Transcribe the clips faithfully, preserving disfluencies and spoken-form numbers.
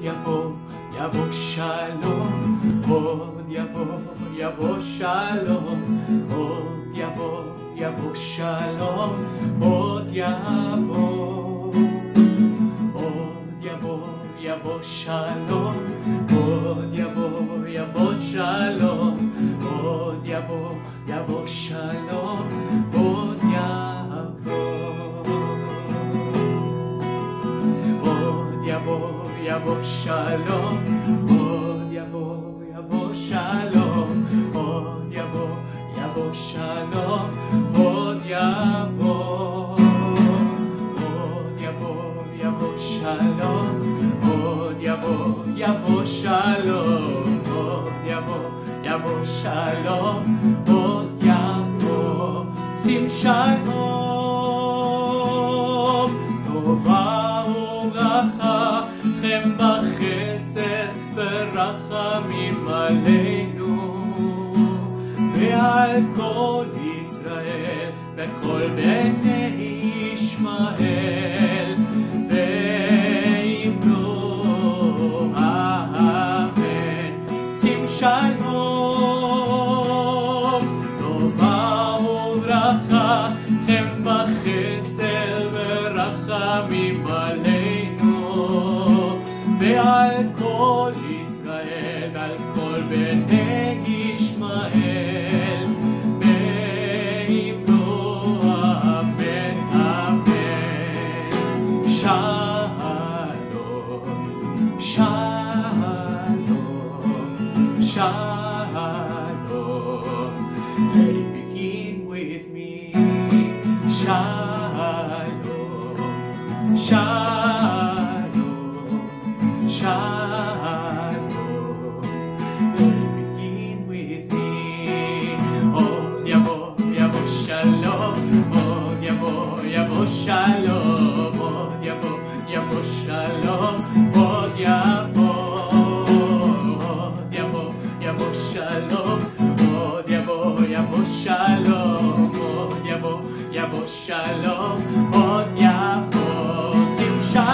יבוא, יבוא שלום, עוד יבוא, יבוא שלום, עוד יבוא, יבוא שלום, עוד יבוא, עוד יבוא, יבוא שלום, עוד יבוא, יבוא שלום, עוד יבוא, יבוא שלום, עוד יבוא, עוד יבוא, יבוא שלום, עוד יבוא, יבוא שלום, עוד יבוא, יבוא שלום, עוד יבוא, עוד יבוא, יבוא שלום, עוד יבוא, יבוא שלום, עוד יבוא, יבוא שלום, עוד יבוא, שים שלום, טובה וברכה, חן בחסד ורחמים עלינו, ועל כל ישראל וכל בני ישמעאל, ואמרו אמן. שים שלום, טובה וברכה, חן בחסד ורחמים עלינו, ועל כל ישראל ועל כל בני ישמעאל, ואמרו אמן אמן. שלום, שלום, shalom. Let it begin with me. Shalom, shalom, shalom. Let it begin with me. Oh, yavo, yavo shalom. Oh, yavo, yavo shalom. Oh, yavo, yavo shalom. Oh, yavo. Shalom, oh yavo, yavo shalom, oh yavo, yavo shalom, oh yavo, sim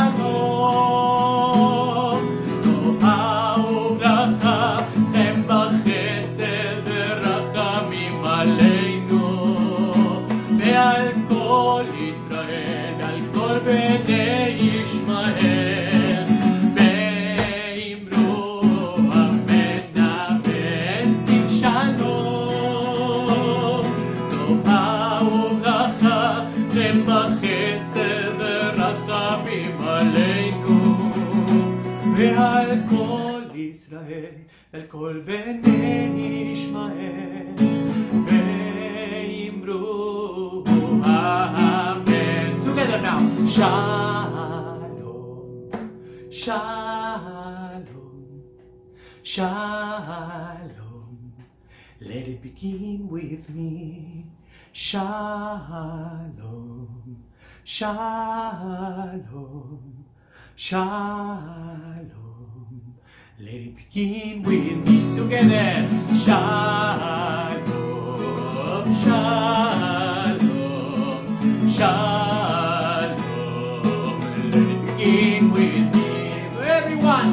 shalom, tova ubracha, חן בחסד ורחמים עלינו, ועל כל ישראל, על כל בני ישמעאל, ועל כל ישראל, על כל בני ישמעאל, ואמרו אמן. Together now. Shalom, shalom, shalom. Let it begin with me. Shalom, shalom, shalom. Let it begin with me. Together. Shalom, shalom, shalom. Let it begin with me. Everyone.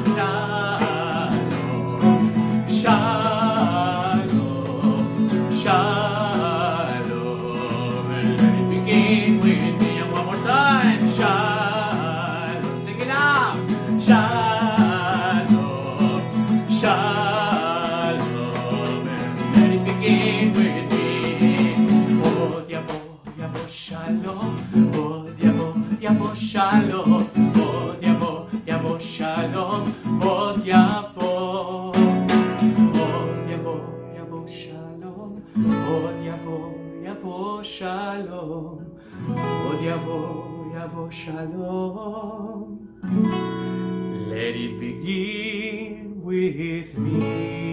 Shalom, shalom, shalom. Let it begin with me. And one more time. Shalom. Sing it out. Shalom, shalom. Let it begin with me. Od yavo, yavo shalom. Od yavo, yavo shalom. Od yavo, yavo shalom. Od yavo. Od yavo, yavo shalom. Od yavo, yavo shalom. Od yavo, yavo shalom. Let it begin with me.